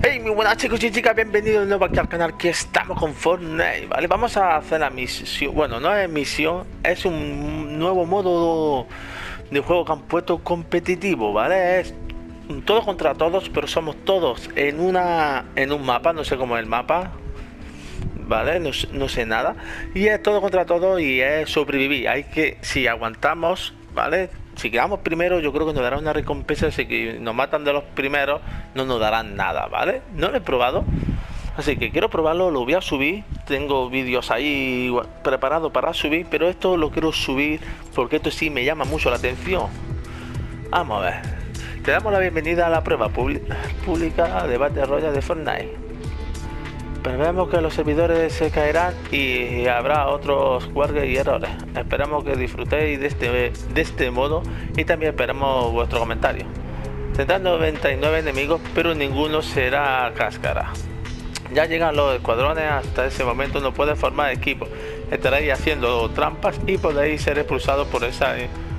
Hey, muy buenas chicos y chicas, bienvenidos de nuevo aquí al canal, que estamos con Fortnite, ¿vale? Vamos a hacer la misión, bueno, no es misión, es un nuevo modo de juego que han puesto competitivo, ¿vale? Es todos contra todos, pero somos todos en un mapa, no sé cómo es el mapa, ¿vale? No sé nada. Y es todo contra todo y es sobrevivir. Hay que, si aguantamos, ¿vale? Si quedamos primero, yo creo que nos dará una recompensa. Si nos matan de los primeros, no nos darán nada, ¿vale? No lo he probado, así que quiero probarlo, lo voy a subir. Tengo vídeos ahí preparados para subir, pero esto lo quiero subir porque esto sí me llama mucho la atención. Vamos a ver. Te damos la bienvenida a la prueba pública de Battle Royale de Fortnite. Prevemos que los servidores se caerán y habrá otros bugs y errores. Esperamos que disfrutéis de este modo y también esperamos vuestros comentarios. Tendrán 99 enemigos, pero ninguno será cáscara. Ya llegan los escuadrones, hasta ese momento no pueden formar equipo. Estaréis haciendo trampas y podéis ser expulsados por esa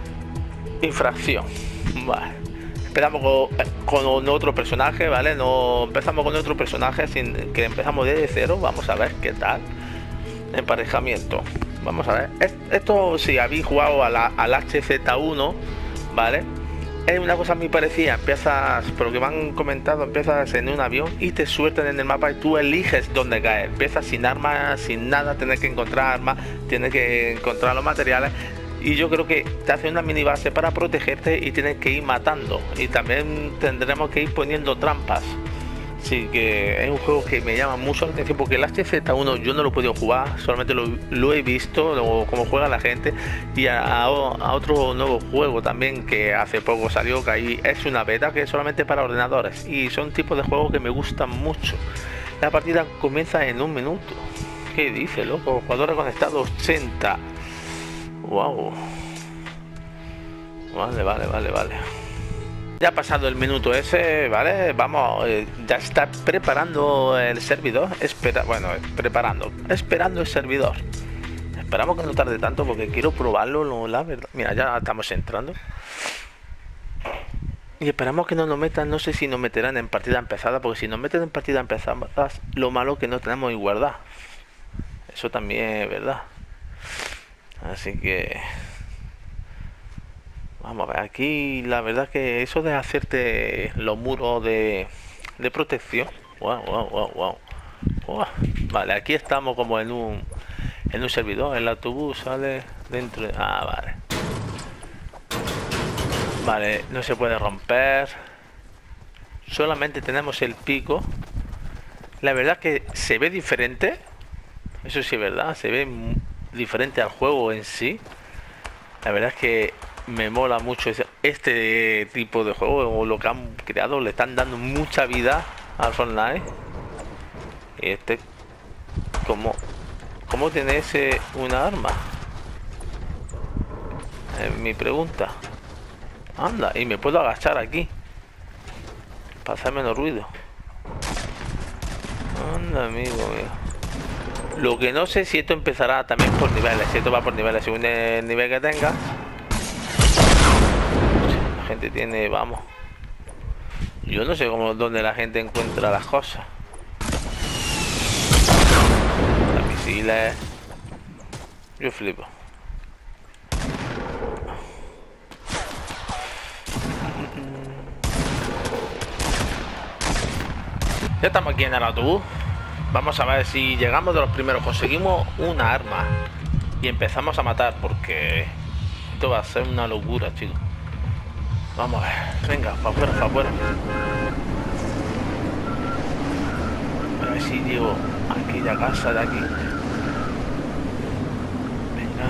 infracción. Vale. Empezamos con otro personaje, ¿vale? No empezamos con otro personaje, sin que empezamos desde cero. Vamos a ver qué tal. Emparejamiento. Vamos a ver. Esto, si habéis jugado al HZ1, ¿vale? Es una cosa muy parecida. Empiezas, por lo que me han comentado, empiezas en un avión y te sueltan en el mapa y tú eliges dónde caer. Empiezas sin armas, sin nada, tienes que encontrar armas, tienes que encontrar los materiales. Y yo creo que te hace una mini base para protegerte y tienes que ir matando. Y también tendremos que ir poniendo trampas. Así que es un juego que me llama mucho la atención porque el HZ1 yo no lo he podido jugar, solamente lo he visto, cómo juega la gente. Y a otro nuevo juego también que hace poco salió, que ahí es una beta que es solamente para ordenadores. Y son tipos de juegos que me gustan mucho. La partida comienza en 1 minuto. ¿Qué dice, loco? Jugadores conectados 80. Wow. Vale. Ya ha pasado el minuto ese, ¿vale? Vamos, ya está preparando el servidor. Esperando el servidor. Esperamos que no tarde tanto porque quiero probarlo, no, la verdad. Mira, ya estamos entrando. Y esperamos que no nos metan, no sé si nos meterán en partida empezada, porque si nos meten en partida empezada, lo malo que no tenemos igualdad. Eso también es verdad. Así que vamos a ver, aquí la verdad que eso de hacerte los muros de protección. Wow. Vale, aquí estamos como en un servidor. El autobús sale dentro de... Ah, vale. Vale, no se puede romper. Solamente tenemos el pico. La verdad que se ve diferente. Eso sí es verdad, se ve diferente al juego en sí. La verdad es que me mola mucho este tipo de juego, o lo que han creado, le están dando mucha vida al Fortnite. Y ¿cómo tiene ese una arma? Es mi pregunta. Anda, y me puedo agachar aquí para hacer menos ruido. Anda, amigo mío. Lo que no sé si esto empezará también por niveles. Si esto va por niveles, según el nivel que tenga. La gente tiene, vamos. Yo no sé dónde la gente encuentra las cosas. Las misiles. Yo flipo. Ya estamos aquí en el autobús. Vamos a ver si llegamos de los primeros. Conseguimos una arma y empezamos a matar, porque esto va a ser una locura, chicos. Vamos a ver. Venga, para afuera. A ver si llego a aquella casa de aquí. Venga.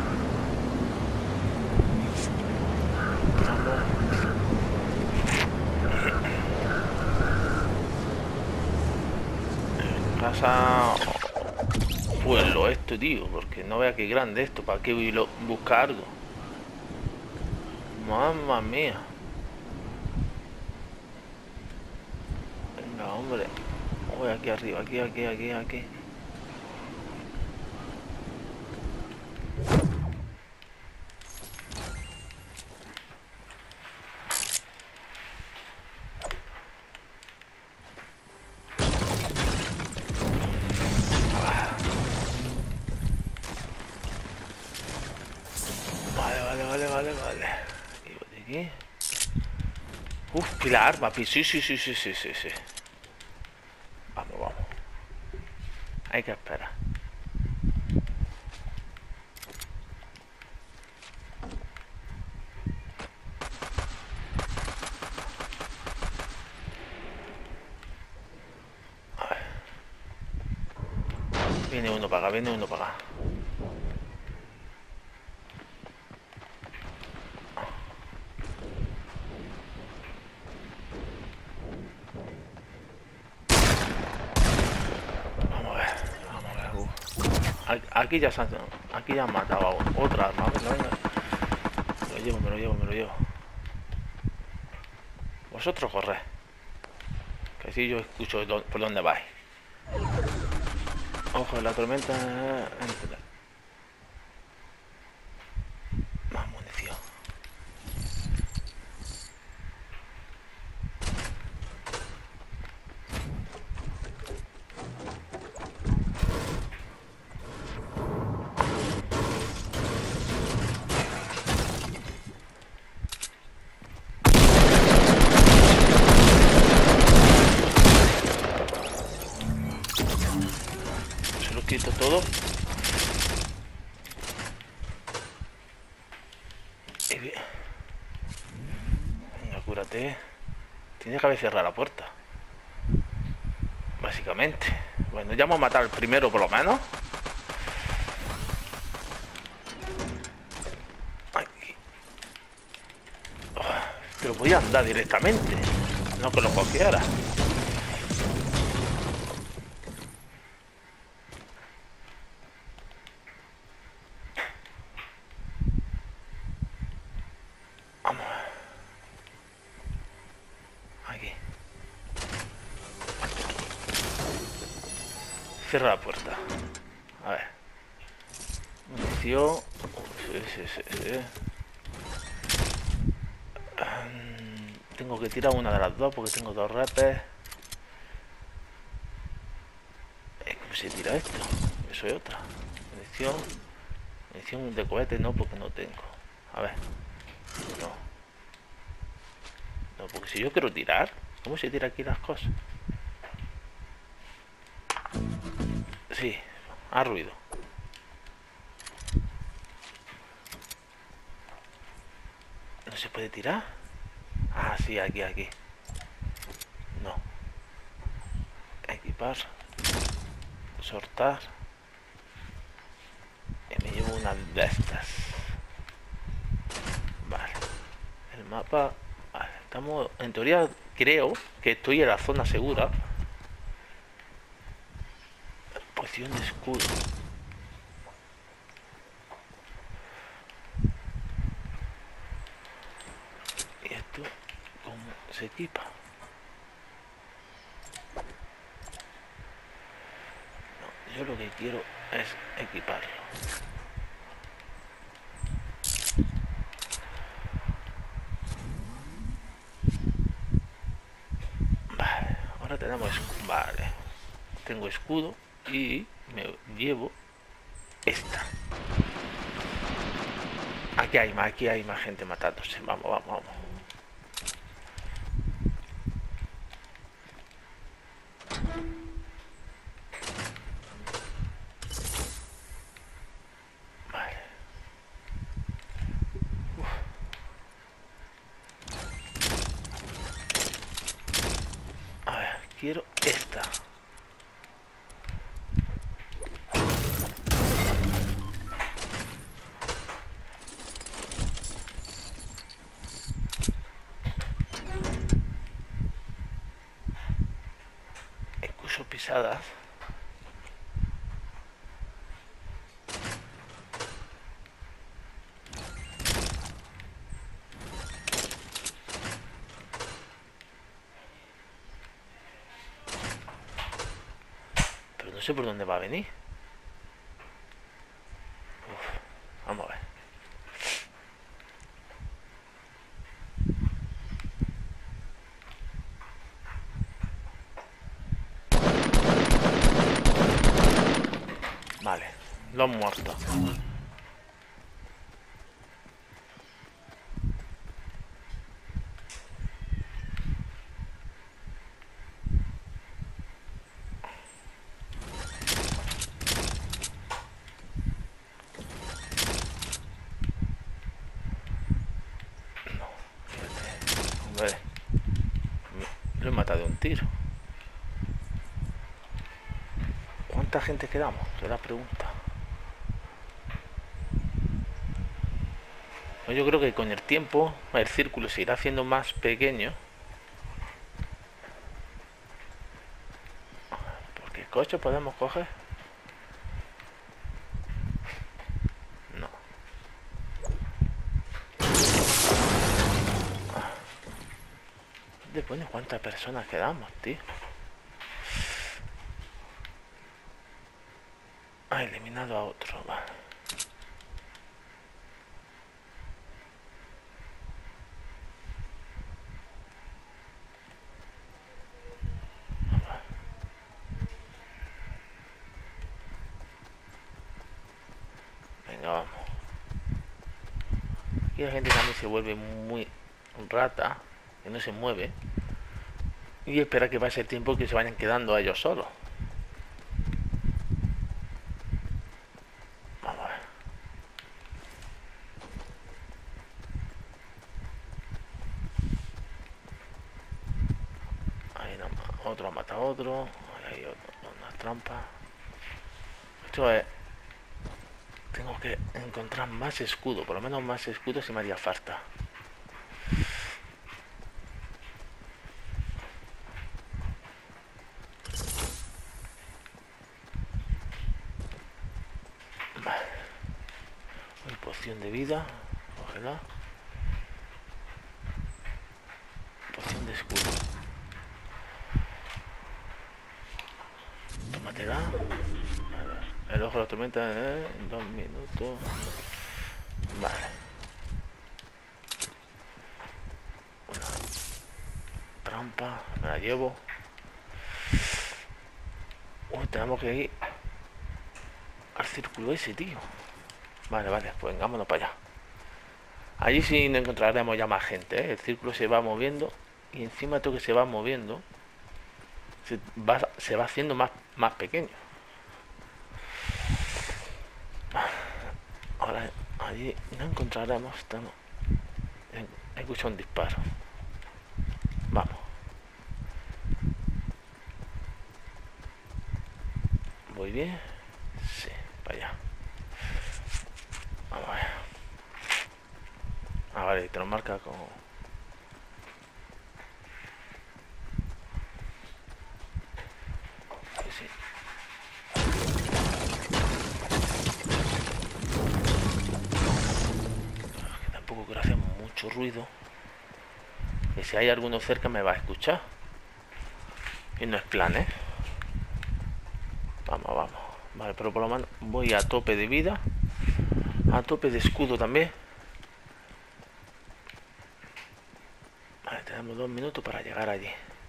Vamos. Casa. Pues esto, tío, porque no vea qué grande esto. ¿Para qué voy a buscar algo? Mamma mía. Venga, hombre. Voy aquí arriba, aquí. Vale. Y voy de aquí. Uf, pila arma. Sí, sí, sí, sí, sí, sí, sí. Vamos, vamos. Hay que esperar. A ver. Viene uno para acá, viene uno para acá. Vamos a ver, vamos a ver. Aquí ya aquí ya han matado a otra arma. Venga, venga. Me lo llevo, me lo llevo, me lo llevo. Vosotros corred. Que así yo escucho por dónde vais. Ojo, la tormenta. Más munición. Se lo quito todo. Venga, cúrate. Tienes que haber cerrado la puerta. Básicamente. Bueno, ya hemos matado al primero por lo menos. Aquí. Pero voy a andar directamente. No que lo cogiera. Vamos. Aquí. Cierra la puerta. A ver. Munición. Sí, sí, sí, sí. Tengo que tirar una de las dos porque tengo dos repes. ¿Cómo se tira esto? Eso es otra. Munición. Munición de cohete no, porque no tengo. A ver. No. No, porque si yo quiero tirar, ¿cómo se tira aquí las cosas? Sí, ha ruido. ¿No se puede tirar? Ah, sí, aquí, aquí. No. Equipar. Sortar. Y me llevo una de estas. Vale. El mapa. Vale, estamos. En teoría, creo que estoy en la zona segura. Posición de escudo. ¿Y esto cómo se equipa? No, yo lo que quiero es equiparlo. Vale, ahora tenemos. Vale, tengo escudo y me llevo esta. Aquí hay más gente matándose. Vamos, vamos, vamos. Vale. Uf. A ver, quiero esta. Escucho pisadas. Pero no sé por dónde va a venir. Uf, vamos a ver. Vale, lo han muerto. Vale. Lo he matado de un tiro. ¿Cuánta gente quedamos? Es la pregunta. Yo creo que con el tiempo el círculo se irá haciendo más pequeño. Porque coche podemos coger. No. Depende cuántas personas quedamos, tío. Ha eliminado a otro, vale. Venga, vamos. Aquí la gente también se vuelve muy rata, que no se mueve. Y espera que pase el tiempo que se vayan quedando a ellos solos. Vamos a ver. Ahí nada más. Otro ha matado a otro. Ahí hay otro, una trampa. Esto es... Tengo que encontrar más escudo. Por lo menos más escudos si me haría falta. Vale. Una poción de vida. Cógela. Poción de escudo. Tómatela. El ojo de la tormenta en 2 minutos. Vale. Una trampa. Me la llevo. Tenemos que ir al círculo ese, tío. Vale, vale, pues vengámonos para allá. Allí sí no encontraremos ya más gente, ¿eh? El círculo se va moviendo. Y encima todo que se va moviendo se va haciendo más pequeño. Ahora allí no encontraremos. He escuchado un disparo. Vamos. ¿Voy bien? Sí, para allá. Vamos a ver. Ah, vale, te lo marca como... Sí. Que tampoco quiero hacer mucho ruido. Que si hay alguno cerca me va a escuchar. Y no es plan, ¿eh? Vamos, vamos. Vale, pero por lo menos voy a tope de vida. A tope de escudo también. Vale, tenemos 2 minutos para llegar allí.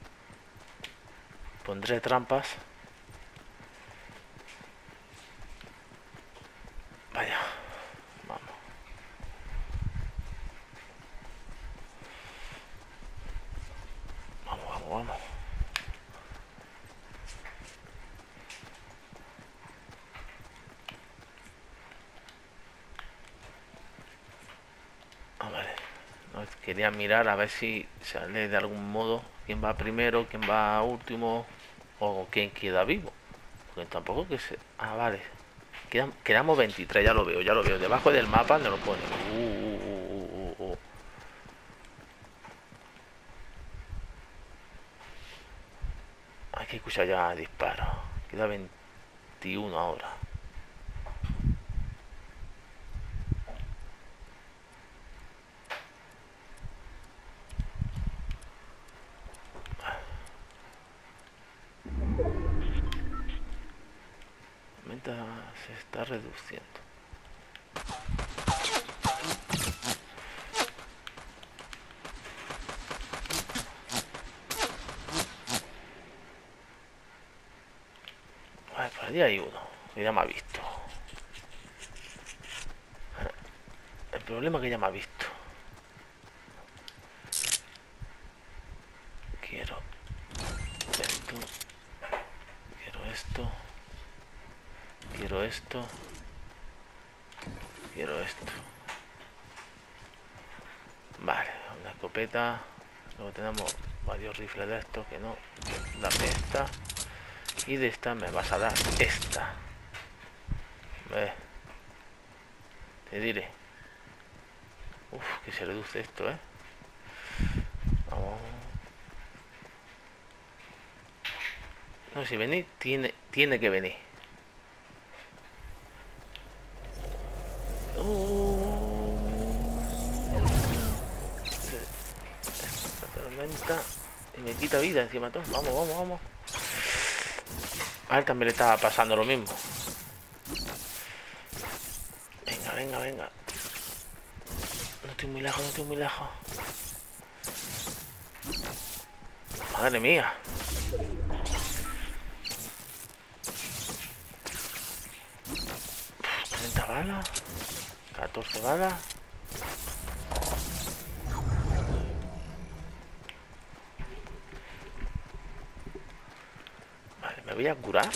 Pondré trampas. Vaya. Vamos. Vamos, vamos, vamos. Ah, vale. No, quería mirar a ver si sale de algún modo quién va primero, quién va último o quién queda vivo. Porque tampoco que se... Ah, vale. Quedamos 23, ya lo veo, ya lo veo. Debajo del mapa me lo pone. Hay que escuchar ya disparos. Queda 21 ahora. Se está reduciendo. Vale, por allí hay uno que ya me ha visto. El problema es que ya me ha visto. Quiero esto. Quiero esto. Quiero esto. Quiero esto. Vale, una escopeta. Luego tenemos varios rifles de estos que no. Dame esta. Y de esta me vas a dar esta. Ve. Te diré. Uf, que se reduce esto, Vamos. No, si venís, tiene que venir. Esta tormenta. Y me quita vida encima todo. Vamos, vamos, vamos. A él también le estaba pasando lo mismo. Venga, venga, venga. No estoy muy lejos, no estoy muy lejos. Madre mía. 30 balas. 14 balas. Vale, me voy a curar.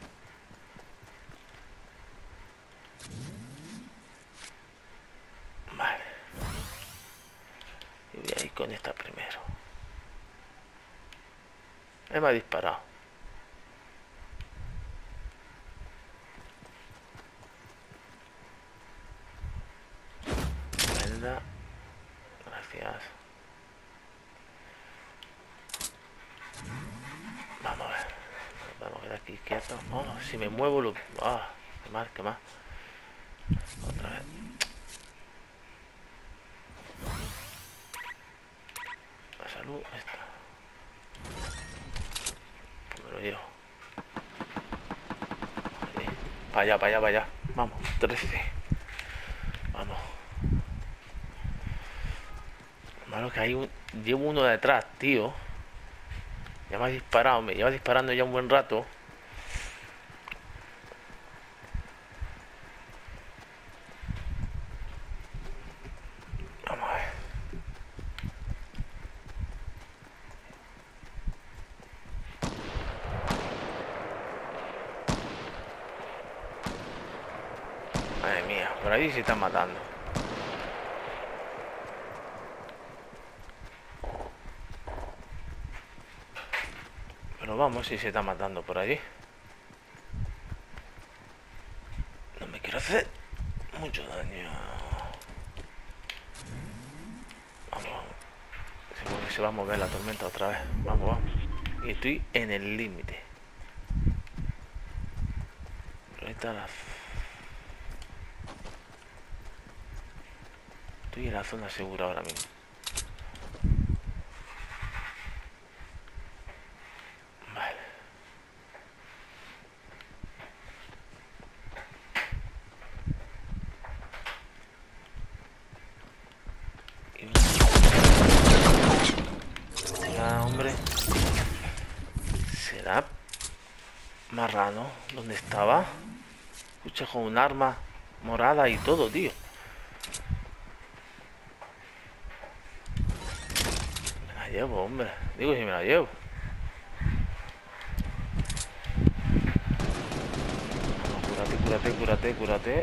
Vale. Y voy a ir con esta primero. Me ha disparado. Venga. Gracias. Vamos a ver. Vamos a quedar aquí quieto. Oh, si me muevo lo... Ah, qué mal, qué mal. Otra vez. La salud, esta. Pues me lo llevo. Para allá, para allá, para allá. Vamos, 13. Vamos. Lo malo que hay un... Llevo uno detrás, tío. Ya me ha disparado, me lleva disparando ya un buen rato. Vamos a ver. Madre mía, por ahí se están matando. Pero vamos, si se está matando por allí. No me quiero hacer mucho daño. Vamos. Seguro que se va a mover la tormenta otra vez. Vamos, vamos. Y estoy en el límite. Ahorita la... Estoy en la zona segura ahora mismo. Vale. Venga, hombre. ¿Será marrano? ¿Dónde estaba? Escucha, con un arma morada y todo, tío. Me la llevo, hombre. Digo, si me la llevo. Cúrate, cúrate, cúrate, cúrate.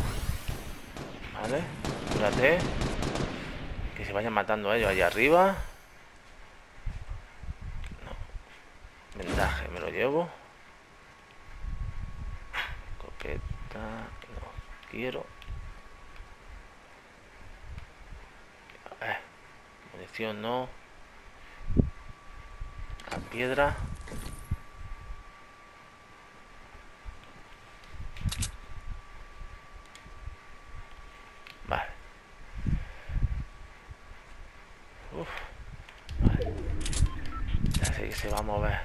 Vale, cúrate. Que se vayan matando a ellos allá arriba. No. Vendaje, me lo llevo. Escopeta. No quiero. Munición no. La piedra. Vale. Uf. Vale. Ya sé que se va a mover.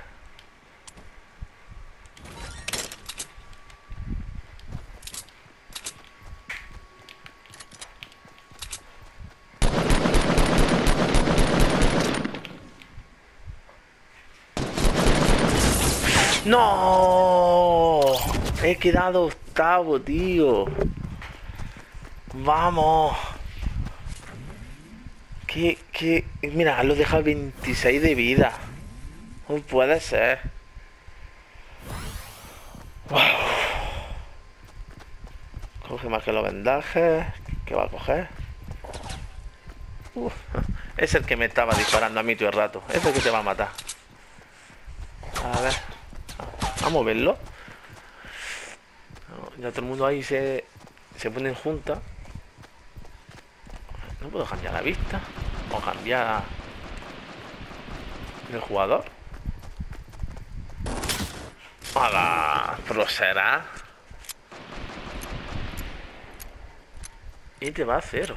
¡No! He quedado octavo, tío. Vamos. Mira, lo deja 26 de vida. No puede ser. Wow. Coge más que los vendajes. ¿Qué va a coger? Uf, es el que me estaba disparando a mí todo el rato. Es el que te va a matar. A ver. Vamos a verlo. Ya todo el mundo ahí se ponen juntas. No puedo cambiar la vista. O cambiar el jugador. ¡Hala! Pero será. Y te va a cero.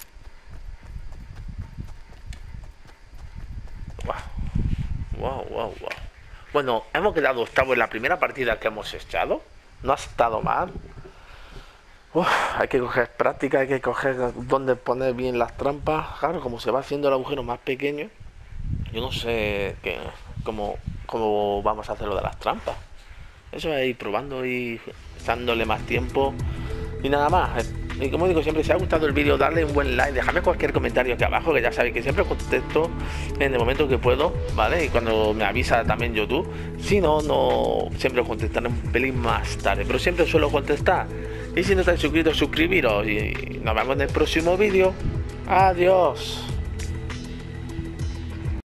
Wow, wow, wow. Bueno, hemos quedado octavo en la primera partida que hemos echado. No ha estado mal. Uf, hay que coger práctica, hay que coger dónde poner bien las trampas. Claro, como se va haciendo el agujero más pequeño, yo no sé cómo vamos a hacer lo de las trampas. Eso es ir probando y dándole más tiempo y nada más. Y como digo siempre, si os ha gustado el vídeo, darle un buen like, dejadme cualquier comentario aquí abajo, que ya sabéis que siempre contesto en el momento que puedo, ¿vale? Y cuando me avisa también YouTube. Si no, siempre os contestaré un pelín más tarde, pero siempre suelo contestar. Y si no estáis suscritos, suscribiros y nos vemos en el próximo vídeo. Adiós.